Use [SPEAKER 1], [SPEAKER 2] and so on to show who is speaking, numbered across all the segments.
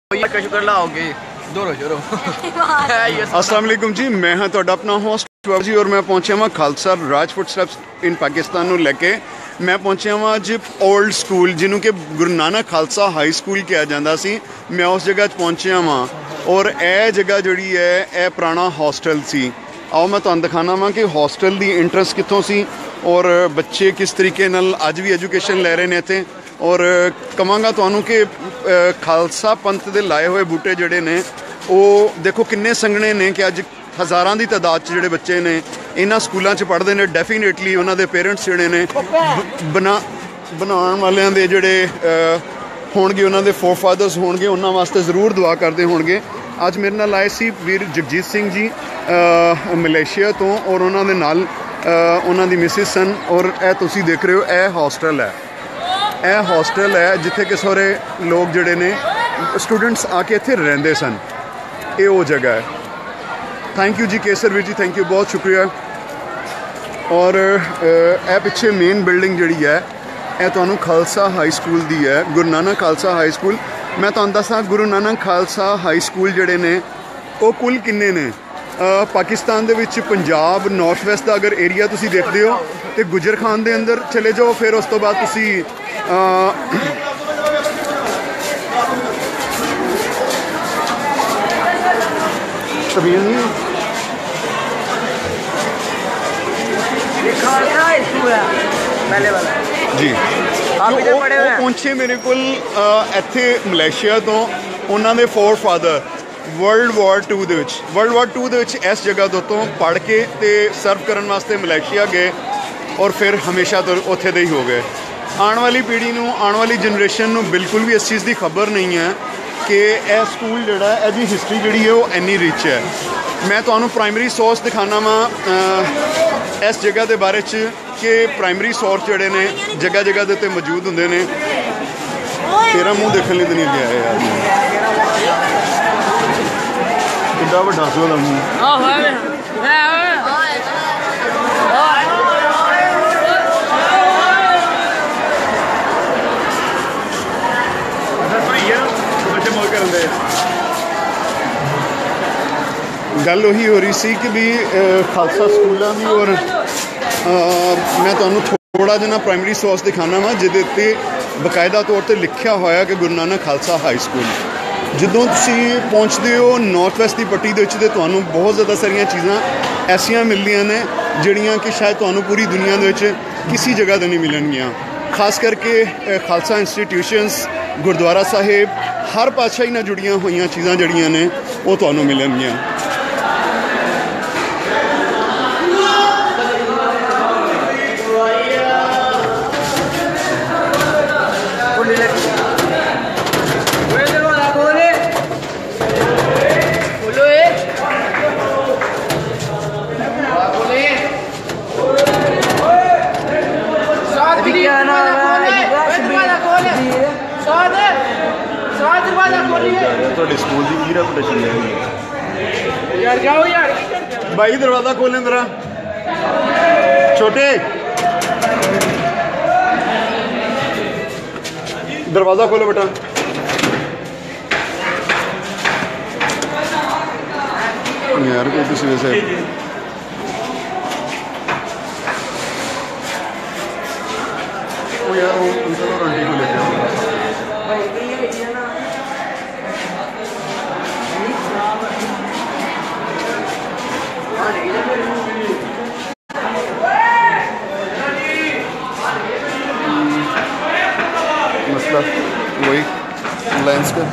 [SPEAKER 1] शुक्र लाओगे दोरो जोरो।
[SPEAKER 2] अस्सलाम वालेकुम जी, मैं हाँ तुहाडा अपना होस्ट जी और मैं पहुंचा वा खालसा राज फुटस्टैप्स इन पाकिस्तान नूं लैके। मैं पहुंचा वा अज ओल्ड स्कूल जिन्हों के गुरु नानक खालसा हाई स्कूल कहा जाता सी। मैं उस जगह पहुंचा वा और यह जगह जिहड़ी है यह पुराना हॉस्टल सी। आओ मैं तुहानूं दिखाना वा कि हॉस्टल की इंट्रेंस कित्थों सी और बच्चे किस तरीके नाल अज भी एजुकेशन लै रहे हैं इत्थे। और कहांगा तुहानूं कि खालसा पंथ दे लाए हुए बूटे जिहड़े ने वो देखो किन्ने संघने ने कि अज हज़ारां की तादाद जिहड़े बच्चे ने इन्हां स्कूलों च पढ़ते हैं। डेफिनेटली उन्हां दे पेरेंट्स जिहड़े ने बनाउण वालियां दे जिहड़े होणगे उन्हां दे फोरफादर्स होणगे उन्हां वास्ते जरूर दुआ करते होणगे। अज मेरे नाल आए सी वीर जगजीत सिंह जी मलेशिया तो और उन्हां दे नाल उन्हां दी मिसिस सन। और यह तुसीं देख रहे हो यह हॉस्टल है, यह हॉस्टल है जिथे कि सारे लोग जिहड़े ने स्टूडेंट्स आके इत्थे रहिंदे सन। ये वो जगह है। थैंक यू जी केसर वीर जी, थैंक यू, बहुत शुक्रिया। और यह पिछे मेन बिल्डिंग जिहड़ी है यह तुहानूं खालसा हाई स्कूल दी है, गुरु नानक खालसा हाई स्कूल। मैं तुहानूं दसां गुरु नानक खालसा हाई स्कूल जिहड़े ने वो कुल किन्ने ने। पाकिस्तान दे विच पंजाब नॉर्थ वैस्ट का अगर एरिया तुसीं देखदे हो तो गुजर खान दे अंदर चले जाओ, फिर उस तो बाद तुसीं जी पहुंचे मेरे को इत्थे मलेशिया तो उन्होंने फोर फादर वर्ल्ड वॉर 2 इस जगह तो पढ़ के ते सर्व करने वास्ते मलेशिया गए और फिर हमेशा तो उत्थे दे ही हो गए। आने वाली पीढ़ी नूं आने वाली जनरेशन नूं बिल्कुल भी इस चीज़ की खबर नहीं है कि यह स्कूल जिहड़ा इहदी हिस्टरी जिहड़ी है वो इन्नी रिच है। मैं तुहानूं प्राइमरी सोर्स दिखाना वा इस जगह के बारे च कि प्राइमरी सोर्स जिहड़े ने जगह जगह के उत्ते मौजूद हुंदे ने। तेरा मूँह देखने लिए तो नहीं गया है यार, कितना वड्डा सोहला मूँह। गल उही हो रही सी कि भी खालसा स्कूलों की और मैं तुहानूं थोड़ा जिहा प्राइमरी सोर्स दिखाना वा जिहदे उत्ते बकायदा तौर पर लिखा होया कि गुरु नानक खालसा हाई स्कूल। जदों तुसीं पहुँचते हो नॉर्थ वैस्ट की पट्टी दे विच ते तुहानूं बहुत ज़्यादा सारियां चीज़ां ऐसियां मिलदियां ने जिहड़ियां कि शायद तुहानूं पूरी दुनिया दे विच किसी जगह तो नहीं मिलणगियां। खास करके खालसा इंस्टीट्यूशनस गुरुद्वारा साहिब हर पातशाही नाल जुड़ियां होईयां चीज़ां जिहड़ियां ने वो तुहानूं मिलणगियां। स्कूल की रेपुटेशन यार, जाओ यार भाई दरवाजा खोलें जरा। छोटे दरवाजा खोलो बेटा। यार कोई किसी वजह से यार वो अंकल और आंटी को लेके आओ। मसला वही लाइन्स का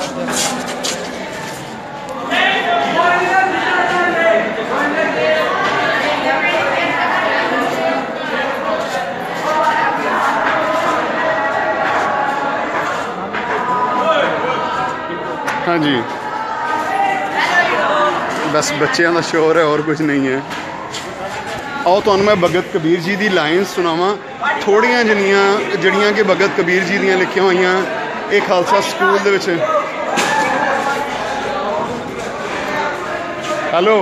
[SPEAKER 2] हाँ जी, बस बच्चों का शोर है और कुछ नहीं है। आओ तो मैं भगत कबीर जी की लाइन्स सुनावा थोड़ियां जड़ियाँ कि भगत कबीर जी दियां लिखियां हुई एक खालसा स्कूल दे विच। हेलो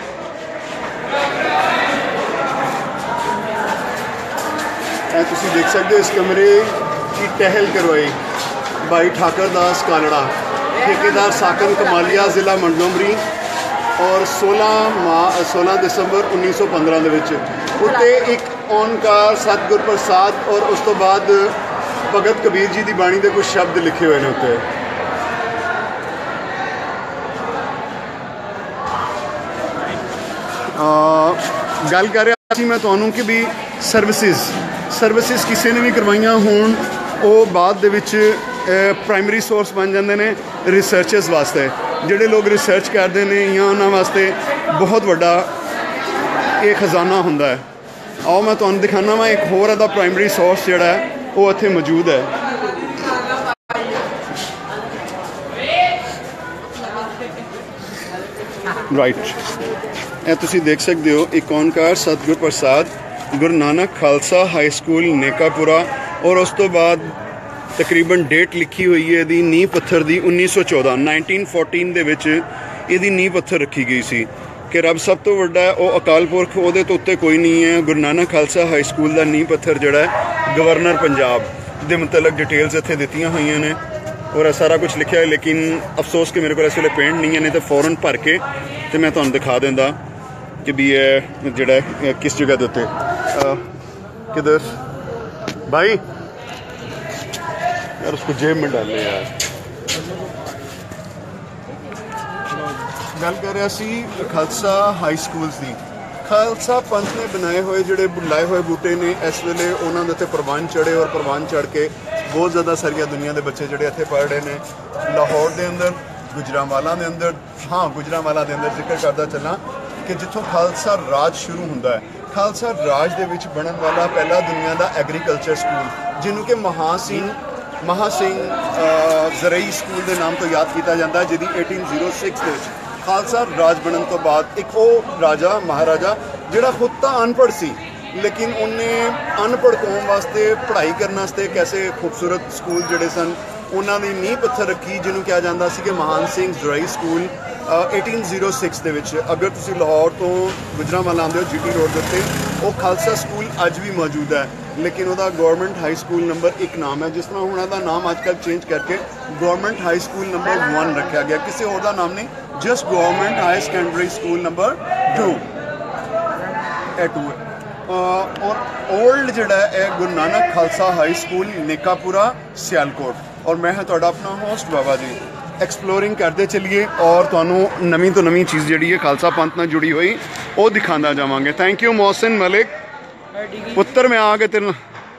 [SPEAKER 2] तुसी देख सकते हो इस कमरे की टहल करवाई भाई ठाकर दास कालड़ा। ठेकेदार साकन कमालिया ज़िला मंडलोमरी और 16 दिसंबर 1915 ਦੇ ਵਿੱਚ ਉੱਤੇ ਇੱਕ ਓਂਕਾਰ ਸਤਿਗੁਰ ਪ੍ਰਸਾਦ और ਉਸ ਤੋਂ ਬਾਅਦ ਭਗਤ ਕਬੀਰ ਜੀ ਦੀ ਬਾਣੀ ਦੇ ਕੁਝ ਸ਼ਬਦ ਲਿਖੇ ਹੋਏ ਨੇ ਉੱਤੇ। ਗੱਲ ਕਰ ਰਿਹਾ ਸੀ ਮੈਂ ਤੁਹਾਨੂੰ ਕਿ ਵੀ ਸਰਵਿਸਿਜ਼ ਕਿਸੇ ਨੇ ਵੀ ਕਰਵਾਈਆਂ ਹੋਣ ਉਹ ਬਾਅਦ ਦੇ ਵਿੱਚ ਪ੍ਰਾਇਮਰੀ ਸੋਰਸ ਬਣ ਜਾਂਦੇ ਨੇ ਰਿਸਰਚਰਸ ਵਾਸਤੇ। ਜਿਹੜੇ ਲੋਕ ਰਿਸਰਚ ਕਰਦੇ ਨੇ ਜਾਂ ਉਹਨਾਂ ਵਾਸਤੇ ਬਹੁਤ ਵੱਡਾ ਇਹ ਖਜ਼ਾਨਾ ਹੁੰਦਾ ਹੈ। ਆਓ ਮੈਂ ਤੁਹਾਨੂੰ ਦਿਖਾਉਂਦਾ ਵਾਂ ਇੱਕ ਹੋਰ ਇਹਦਾ ਪ੍ਰਾਇਮਰੀ ਸੋਰਸ ਜਿਹੜਾ ਹੈ ਉਹ ਇੱਥੇ ਮੌਜੂਦ ਹੈ। ਰਾਈਟ, ਇਹ ਤੁਸੀਂ ਦੇਖ ਸਕਦੇ ਹੋ ਇੱਕ ਓਂਕਾਰ ਸਤਿਗੁਰ ਪ੍ਰਸਾਦ ਗੁਰੂ ਨਾਨਕ ਖਾਲਸਾ ਹਾਈ ਸਕੂਲ ਨੇਕਾਪੁਰਾ ਔਰ ਉਸ ਤੋਂ ਬਾਅਦ ਤਕਰੀਬਨ ਡੇਟ ਲਿਖੀ ਹੋਈ ਹੈ ਇਹਦੀ ਨੀਂਹ ਪੱਥਰ ਦੀ 1914 ਦੇ ਵਿੱਚ ਇਹਦੀ ਨੀਂਹ ਪੱਥਰ ਰੱਖੀ ਗਈ ਸੀ ਕਿ ਰੱਬ ਸਭ ਤੋਂ ਵੱਡਾ ਹੈ, ਉਹ ਅਕਾਲ ਪੁਰਖ, ਉਹਦੇ ਤੋਂ ਉੱਤੇ ਕੋਈ ਨਹੀਂ ਹੈ। ਗੁਰੂ ਨਾਨਕ ਖਾਲਸਾ ਹਾਈ ਸਕੂਲ ਦਾ ਨੀਂਹ ਪੱਥਰ ਜਿਹੜਾ ਹੈ ਗਵਰਨਰ ਪੰਜਾਬ ਦੇ ਮੁਤਲਕ ਡਿਟੇਲਸ ਇੱਥੇ ਦਿੱਤੀਆਂ ਹੋਈਆਂ ਨੇ ਔਰ ਇਹ ਸਾਰਾ ਕੁਝ ਲਿਖਿਆ ਹੈ। ਲੇਕਿਨ ਅਫਸੋਸ ਕਿ ਮੇਰੇ ਕੋਲ ਇਸ ਵੇਲੇ ਪੇਂਟ ਨਹੀਂ ਹੈ, ਨਹੀਂ ਤਾਂ ਫੌਰਨ ਭਰ ਕੇ ਤੇ ਮੈਂ ਤੁਹਾਨੂੰ ਦਿਖਾ ਦਿੰਦਾ ਕਿ ਵੀ ਇਹ ਜਿਹੜਾ ਕਿਸ ਜਗ੍ਹਾ ਦੇ ਉੱਤੇ किधर भाई यार उसको जेब में डाल ले यार। गल कर रहा सी खालसा हाई स्कूल्स दी। खालसा पंथ ने बनाए हुए जोड़े लाए हुए बूटे ने इस वेले उन्होंने उत्ते प्रवान चढ़े और प्रवान चढ़ के बहुत ज़्यादा सारिया दुनिया के बच्चे जोड़े इत्थे पढ़ रहे हैं। लाहौर के अंदर गुजरांवाला के अंदर, हाँ गुजरांवाला के अंदर जिक्र करता चलना कि जिथों खालसा राज शुरू होंदा है। खालसा राज ਦੇ ਵਿੱਚ ਬਣਨ ਵਾਲਾ ਪਹਿਲਾ ਦੁਨੀਆ ਦਾ ਐਗਰੀਕਲਚਰ ਸਕੂਲ ਜਿਹਨੂੰ ਕਿ ਮਹਾ ਸਿੰਘ ਜ਼ਰਈ ਸਕੂਲ ਦੇ ਨਾਮ ਤੋਂ ਯਾਦ ਕੀਤਾ ਜਾਂਦਾ, ਜਿਹਦੀ 1806 ਦੇ ਵਿੱਚ ਖਾਲਸਾ ਰਾਜ ਬਣਨ ਤੋਂ ਬਾਅਦ ਇੱਕ ਉਹ ਰਾਜਾ ਮਹਾਰਾਜਾ ਜਿਹੜਾ ਖੁਦ ਤਾਂ ਅਨਪੜ੍ਹ ਸੀ ਲੇਕਿਨ ਉਹਨੇ ਅਨਪੜ੍ਹ ਕੌਮ ਵਾਸਤੇ ਪੜ੍ਹਾਈ ਕਰਨ ਵਾਸਤੇ ਇੱਕ ਐਸੇ ਖੂਬਸੂਰਤ ਸਕੂਲ ਜਿਹੜੇ ਸਨ ਉਹਨਾਂ ਦੀ ਨੀਂਹ ਪੱਥਰ ਰੱਖੀ ਜਿਹਨੂੰ ਕਿਹਾ ਜਾਂਦਾ ਸੀ ਕਿ ਮਹਾਨ ਸਿੰਘ ਜ਼ਰਈ ਸਕੂਲ 1806 ਦੇ ਵਿੱਚ। ਅਗਰ ਤੁਸੀਂ ਲਾਹੌਰ ਤੋਂ ਗੁਜਰਾਂਵਾਲਾ ਆਉਂਦੇ ਹੋ GT ਰੋਡ ਦੇ ਉੱਤੇ ਉਹ ਖਾਲਸਾ ਸਕੂਲ ਅੱਜ ਵੀ ਮੌਜੂਦ ਹੈ ਲੇਕਿਨ ਉਹਦਾ ਗਵਰਨਮੈਂਟ ਹਾਈ ਸਕੂਲ ਨੰਬਰ 1 ਨਾਮ ਹੈ। ਜਿਸ ਤਰ੍ਹਾਂ ਹੁਣ ਉਹਦਾ ਨਾਮ ਅੱਜ ਕੱਲ੍ਹ ਚੇਂਜ ਕਰਕੇ ਗਵਰਨਮੈਂਟ ਹਾਈ ਸਕੂਲ ਨੰਬਰ 1 ਰੱਖਿਆ ਗਿਆ, ਕਿਸੇ ਹੋਰ ਦਾ ਨਾਮ ਨਹੀਂ, just government high secondary school number 2 ਇਹ 2 ਔਰ ओल्ड ਜਿਹੜਾ ਹੈ ਗੁਰੂ ਨਾਨਕ ਖਾਲਸਾ ਹਾਈ ਸਕੂਲ ਨੇਕਾਪੁਰਾ ਸਿਆਲਕੋਟ ਔਰ ਮੈਂ ਹਾਂ ਤੁਹਾਡਾ ਆਪਣਾ ਹੋਸਟ ਬਾਬਾ ਜੀ। एक्सप्लोरिंग करते चलिए और तुहानू नवीं तो नवीं चीज़ जिहड़ी है खालसा पंथ नाल जुड़ी हुई वो दिखांदा जावांगे। थैंक यू मोहसिन मलिक पुत्र, मैं आ गए तेरे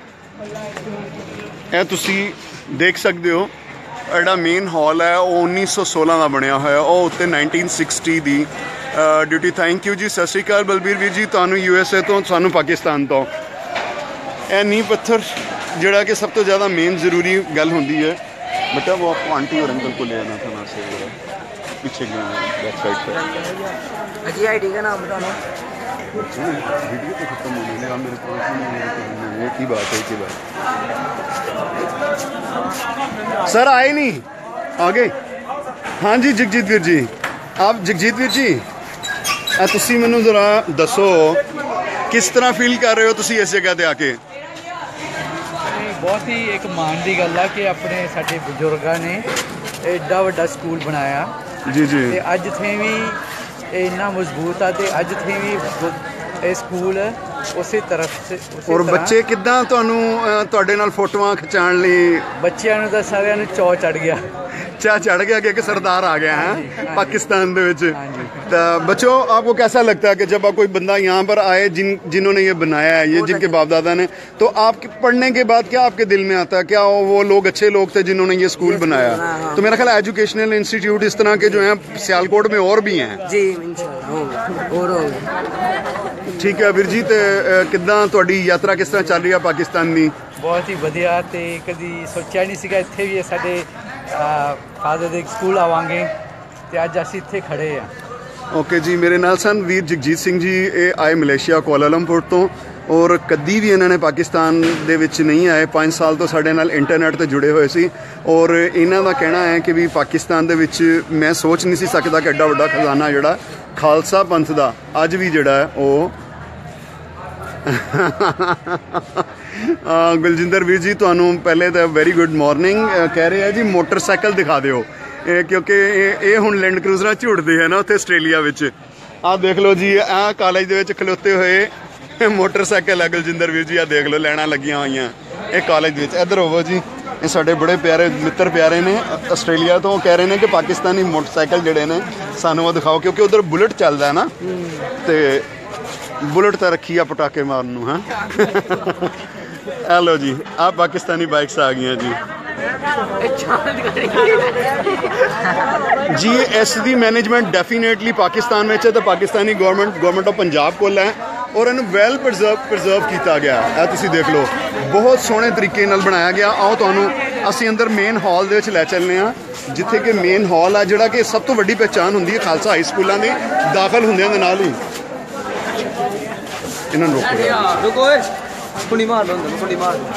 [SPEAKER 2] ਇਹ ਤੁਸੀਂ देख सकते हो ਜਿਹੜਾ मेन हॉल है वो 1916 का बनया होया, वो उत्ते 1960 की ड्यूटी। थैंक यू जी, सत श्री अकाल बलबीर वीर जी, तुहानू USA तो सानू पाकिस्तान तो। यह नींह पत्थर जिहड़ा कि सब तो ज़्यादा मेन जरूरी गल होंदी है बेटा वो आपको आंटी और अंकल को ले आना था ना से पीछे बैक साइड पे।
[SPEAKER 3] अजी आईडी का नाम बताना।
[SPEAKER 2] वीडियो तो खत्म हो गई, आप मेरे पास एक ही बात है, एक ही बात। सर आए नहीं आ गए? हाँ जी जगजीत वीर जी, आप जगजीत वीर जी तुसी मैनू जरा दसो किस तरह फील कर रहे हो तुसी इस जगह ते आके?
[SPEAKER 3] बहुत ही एक मान की गल है कि अपने साडे बजुर्गों ने एडा वड्डा स्कूल बनाया
[SPEAKER 2] जी जी
[SPEAKER 3] ते अज थे भी इन्ना मजबूत है ते अज थे भी ये स्कूल उसी तरफ से
[SPEAKER 2] और बच्चे किद्दां तुहानू नाल फोटोआं खिचाण लई
[SPEAKER 3] बच्चियां नूं तां सारियां नूं चौ चढ़ गया,
[SPEAKER 2] चाह चढ़ गया कि सरदार आ गया है पाकिस्तान दे विच। तो बच्चों आपको कैसा लगता है कि जब आप कोई बंदा यहाँ पर आए जिन्होंने ये बनाया है, ये जिनके बाप दादा ने, तो आप पढ़ने के बाद क्या आपके दिल में आता है? क्या वो लोग अच्छे लोग थे जिन्होंने ये स्कूल बनाया? तो मेरा ख्याल एजुकेशनल इंस्टीट्यूट इस तरह के जो हैं सियालकोट में और भी हैं
[SPEAKER 3] जी इंशाअल्लाह।
[SPEAKER 2] ठीक है वीर जी, तो किद्दां तुहाडी यात्रा किस तरह चल रही है पाकिस्तान दी?
[SPEAKER 3] बहुत ही वधिया, ते कदी सोचा नहीं सीगा इत्थे भी साडे फादर दे स्कूल आवांगे ते अज असीं इत्थे खड़े आ।
[SPEAKER 2] ओके जी, मेरे नाल सन वीर जगजीत सिंह जी, ये आए मलेशिया कोलालमपुर तो और कदी भी इन्होंने पाकिस्तान दे विच नहीं आए। 5 साल तो साढ़े नाल इंटरनेट ते जुड़े हुए सी और इन्हां दा कहना है कि भी पाकिस्तान दे विच मैं सोच नहीं सी सकदा कि एड्डा वड्डा खजाना जिहड़ा खालसा पंथ दा अज भी जिहड़ा है वो गुलजिंदर वीर जी तुहानू पहले तो वेरी गुड मॉर्निंग। कह रहे हैं जी मोटरसाइकिल दिखा दिओ। क्योंकि ये हुण लैंड क्रूजर झुड़ते हैं ना उत्थे आस्ट्रेलिया विच। आ देख लो जी, आ कॉलेज दे विच खलोते हुए मोटरसाइकिल है गुलजिंदर वीर जी, आ देख लो लैना लगियां होईयां ये कॉलेज विच। इधर होवो जी, ये साडे बड़े प्यारे मित्र प्यारे ने आस्ट्रेलिया तो, कह रहे हैं कि पाकिस्तानी मोटरसाइकिल जिहड़े ने सानू वो दिखाओ, क्योंकि उधर बुलेट चलदा है ना, ते बुलेट तो रखी आ पटाके मारन नूं। हाँ हेलो जी, आ पाकिस्तानी बाइक्स आ गई जी। जी इस दी मैनेजमेंट डेफिनेटली पाकिस्तान में है, तो पाकिस्तानी गवर्नमेंट ऑफ पंजाब कोल है और इन्हूं वैल प्रिजर्व किया गया है। तुसीं देख लो बहुत सोहणे तरीके नाल बनाया गया। आओ तुहानूं असीं अंदर मेन हॉल दे विच लै चलने आ, जिथे कि मेन हॉल है जिहड़ा कि सब तो वड्डी पहचान हुंदी है खालसा हाई स्कूलों की। दाखिल हुंदियां दे नाल ही इन्हां नूं रोको कुंडी मार लो, कुंडी मार लो।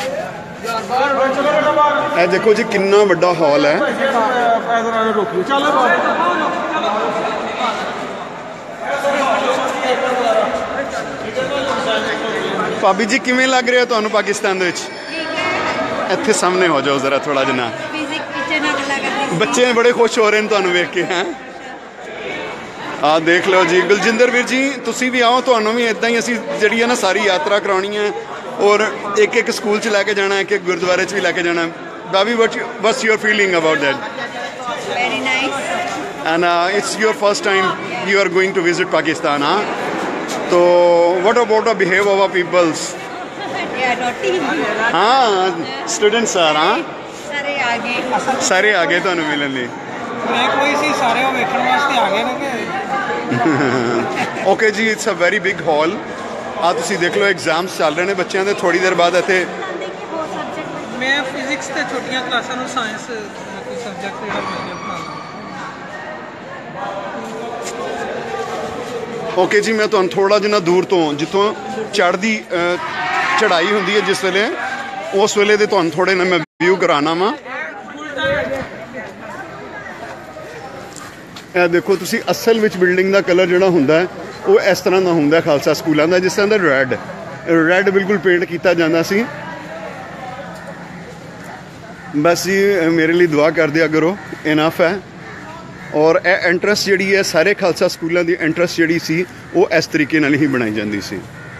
[SPEAKER 2] ਇਹ देखो जी कितना बड़ा हॉल है। भाभी जी किवें लग रहा तुहानूं पाकिस्तान दे विच? इत्थे सामने हो जाओ जरा थोड़ा जिना, बच्चे बड़े खुश हो रहे हैं तुहानूं वेख के। हैं आ देख लो जी गुलजिंदर वीर जी, तुसीं भी आओ, तुहानूं भी इदां ही असीं जिहड़ी है ना सारी यात्रा कराउणी है और एक एक स्कूल च लैके जाना, एक एक गुरुद्वारे च भी लैके जाना। भाभी what's your feeling about that?
[SPEAKER 4] Very nice.
[SPEAKER 2] And it's your first time you are going to visit Pakistan, huh? So what about the behavior of our peoples?
[SPEAKER 4] Yeah, naughty.
[SPEAKER 2] हाँ students are, हाँ सारे आ गए तुहानूं मिलण लई।
[SPEAKER 3] कोई सी सारे वेखण वास्ते आ गए ने।
[SPEAKER 2] ओके जी, it's a very big hall. आ तुसीं देख लो एग्जाम्स चल रहे हैं बच्चों के, थोड़ी देर बाद इत्थे
[SPEAKER 3] मैं फिजिक्स ते छोटियां क्लासां नूं साइंस कोई सब्जैक्ट जिहड़ा मिल जाए पढ़ाना।
[SPEAKER 2] ओके जी, मैं तुहानूं थोड़ा जिन्ना दूर तो जितों चढ़दी चढ़ाई हुंदी है जिस वेले, उस वेले दे तुहानूं थोड़े ना मैं व्यू कराना वा। ਇਹ देखो तुसी असल विच बिल्डिंग का कलर जिहड़ा हुंदा है वो इस तरह का हुंदा है खालसा स्कूलों का, जिस तरह का रैड बिल्कुल पेंट किया जाता सी। बस जी मेरे लिए दुआ कर दिया करो, इनफ है। और यह एंट्रेंस जिहड़ी है सारे खालसा स्कूलों की एंट्रेंस जिहड़ी सी वो इस तरीके नाल ही बनाई जाती सी।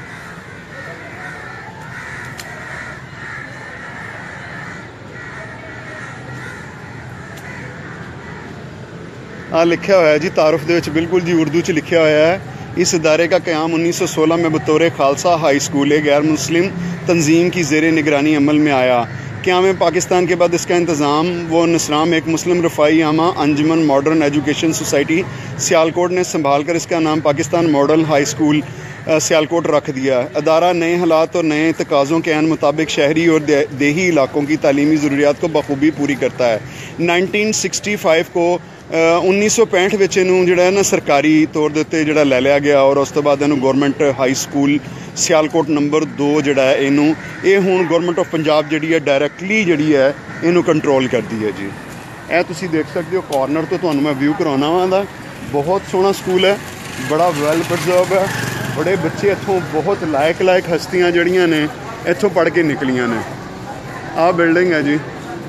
[SPEAKER 2] हाँ लिखा हुआ है जी तारुफ दे विच बिल्कुल जी उर्दू च लिखा हुआ है, इस इदारे का क़याम 1916 में बतौर खालसा हाई स्कूल गैर मुस्लिम तंजीम की ज़ेर निगरानी अमल में आया। क़याम पाकिस्तान के बाद इसका इंतज़ाम व नसराम एक Muslim Rafai Aama Anjuman modern education society Sialkot ने संभाल कर इसका नाम Pakistan model high school Sialkot रख दिया। अदारा नए हालात और नए तकाज़ों के अन मुताबिक शहरी और देही इलाकों की तालीमी ज़रूरियात को बखूबी पूरी करता है। 1965 को 1965 ਵਿੱਚ ਇਹਨੂੰ ਜਿਹੜਾ ਨਾ ਸਰਕਾਰੀ ਤੌਰ ਦੇ ਉੱਤੇ ਜਿਹੜਾ ਲੈ ਲਿਆ ਗਿਆ ਔਰ ਉਸ ਤੋਂ ਬਾਅਦ ਇਹਨੂੰ government high school Sialkot number 2 ਜਿਹੜਾ ਹੈ ਇਹਨੂੰ ਇਹ ਹੁਣ ਗਵਰਨਮੈਂਟ ਆਫ ਪੰਜਾਬ ਜਿਹੜੀ ਹੈ ਡਾਇਰੈਕਟਲੀ ਜਿਹੜੀ ਹੈ ਇਹਨੂੰ ਕੰਟਰੋਲ ਕਰਦੀ ਹੈ ਜੀ। ਇਹ ਤੁਸੀਂ ਦੇਖ ਸਕਦੇ ਹੋ ਕਾਰਨਰ ਤੋਂ ਤੁਹਾਨੂੰ ਮੈਂ ਵਿਊ ਕਰਾਉਣਾ ਵਾ ਦਾ, ਬਹੁਤ ਸੋਹਣਾ ਸਕੂਲ ਹੈ, ਬੜਾ ਵੈਲ ਪ੍ਰੀਜ਼ਰਵ ਹੈ। ਬੜੇ ਬੱਚੇ ਇੱਥੋਂ ਬਹੁਤ ਲਾਇਕ ਹਸਤੀਆਂ ਜਿਹੜੀਆਂ ਨੇ ਇੱਥੋਂ ਪੜ੍ਹ ਕੇ ਨਿਕਲੀਆਂ ਨੇ। ਆਹ ਬਿਲਡਿੰਗ है जी,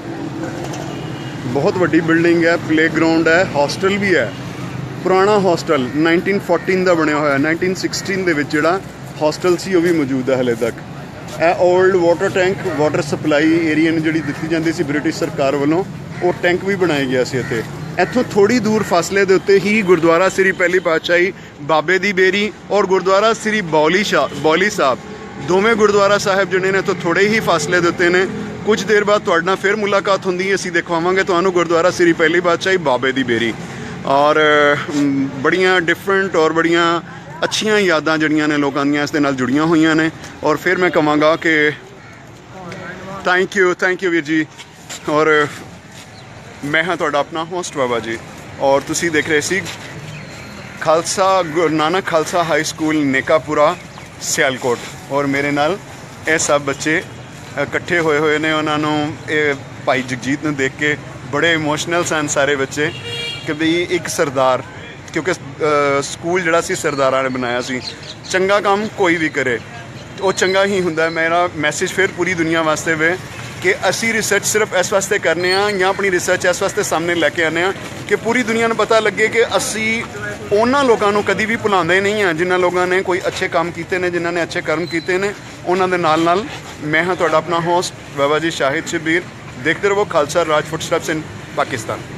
[SPEAKER 2] बहुत वड्डी बिल्डिंग है, प्लेग्राउंड है, हॉस्टल भी है, पुराना हॉस्टल 1914 का बनया होया। 1916 ਦੇ ਵਿੱਚ ਜਿਹੜਾ हॉस्टल ਸੀ ਉਹ ਵੀ ਮੌਜੂਦ ਹੈ ਹਲੇ ਤੱਕ। ਇਹ old water tank water supply area ਨੂੰ ਜਿਹੜੀ ਦਿੱਤੀ ਜਾਂਦੀ ਸੀ ਬ੍ਰਿਟਿਸ਼ ਸਰਕਾਰ ਵੱਲੋਂ, ਉਹ ਟੈਂਕ ਵੀ ਬਣਾਇਆ ਗਿਆ ਸੀ ਇੱਥੇ। ਇੱਥੋਂ ਥੋੜੀ ਦੂਰ ਫਾਸਲੇ ਦੇ ਉੱਤੇ ਹੀ ਗੁਰਦੁਆਰਾ ਸ੍ਰੀ ਪਹਿਲੀ ਪਾਤਸ਼ਾਹੀ ਬਾਬੇ ਦੀ ਬੇਰੀ ਔਰ ਗੁਰਦੁਆਰਾ ਸ੍ਰੀ ਬੌਲੀ ਸਾਹਿਬ, ਦੋਵੇਂ ਗੁਰਦੁਆਰਾ ਸਾਹਿਬ ਜਿਹੜੇ ਨੇ ਇੱਥੋਂ ਥੋੜੇ ਹੀ ਫਾਸਲੇ ਦੇ ਉੱਤੇ ਨੇ। कुछ देर बाद तुहाडे नाल फिर मुलाकात होंदी है, असीं दिखावांगे तुहानूं गुरुद्वारा श्री पहली पातशाही बाबे दी बेरी और बड़ियां डिफरेंट और बड़ियां अच्छियां यादां जिहड़ियां ने लोकां दीयां इस दे नाल जुड़ियां होईयां ने। और फिर मैं कहांगा कि थैंक यू वीर जी। और मैं हाँ तुहाडा अपना होस्ट बाबा जी और तुसीं देख रहे सी खालसा गुरु नानक खालसा हाई स्कूल नेकापुरा सियालकोट। और मेरे नाल ये सब बच्चे इकट्ठे होए ने। उन्होंने ये भाई जगजीत ने देख के बड़े इमोशनल सन सारे बच्चे कि बई एक सरदार, क्योंकि स्कूल जिहड़ा सी सरदारां ने बनाया सी। चंगा काम कोई भी करे वो चंगा ही हुंदा। मेरा मैसेज फिर पूरी दुनिया वास्ते वे ਕਿ ਅਸੀਂ ਰਿਸਰਚ ਸਿਰਫ ਇਸ ਵਾਸਤੇ ਕਰਨੇ ਆ ਜਾਂ ਆਪਣੀ ਰਿਸਰਚ ਇਸ ਵਾਸਤੇ ਸਾਹਮਣੇ ਲੈ ਕੇ ਆਉਂਦੇ ਆ ਕਿ ਪੂਰੀ ਦੁਨੀਆ ਨੂੰ ਪਤਾ ਲੱਗੇ ਕਿ ਅਸੀਂ ਉਹਨਾਂ ਲੋਕਾਂ ਨੂੰ ਕਦੀ ਵੀ ਭੁਲਾਉਂਦੇ ਨਹੀਂ ਆ ਜਿਨ੍ਹਾਂ ਲੋਕਾਂ ਨੇ ਕੋਈ ਅੱਛੇ ਕੰਮ ਕੀਤੇ ਨੇ, ਜਿਨ੍ਹਾਂ ਨੇ ਅੱਛੇ ਕਰਮ ਕੀਤੇ ਨੇ। ਉਹਨਾਂ ਦੇ ਨਾਲ ਮੈਂ ਹਾਂ ਤੁਹਾਡਾ ਆਪਣਾ ਹੋਸਟ ਬਾਬਾ ਜੀ ਸ਼ਾਹਿਦ ਸ਼ਬੀਰ। ਦੇਖਦੇ ਰਹੋ ਖਾਲਸਾ ਰਾਜ ਫੁੱਟਸਟੈਪਸ ਇਨ ਪਾਕਿਸਤਾਨ।